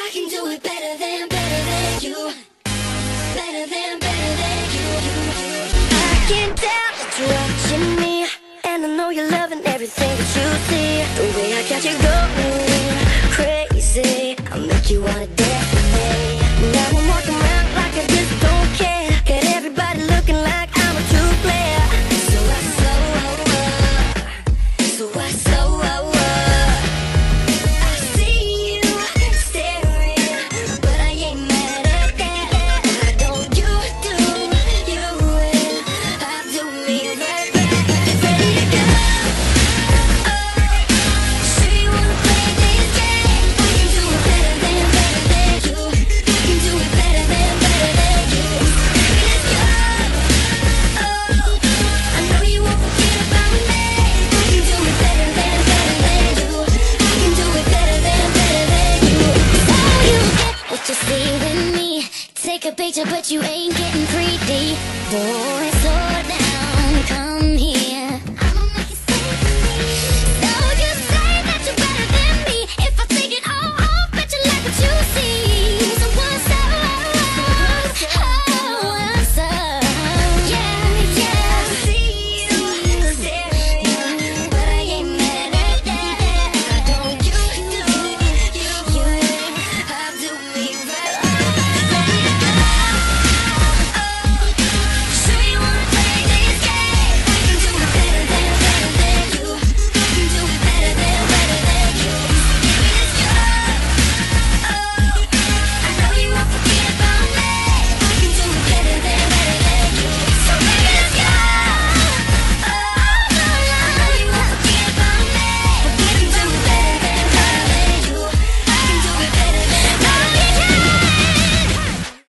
I can do it better than you. Better than you. I can tell that you're watching me, and I know you're loving everything that you see. The way I got you going crazy, I'll make you wanna dance with me. Now I'm walking around like I just don't care. Got everybody looking like I'm a true player. So I slow up. I see you staring, but I ain't mad at that. Why don't you do you and I do me right back? Ready to go? Sure you wanna play this game? I can do it better than you. I can do it better than you. Let's go. I know you won't forget about me. I can do it better than you. I can do it better than you. Oh, you get what you see with me. Take a picture, but you ain't getting 3D. Boy, slow down.